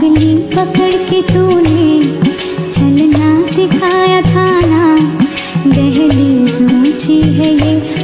उंगली पकड़ के तूने चलना सिखाया था ना, दहलीज ऊंची है ये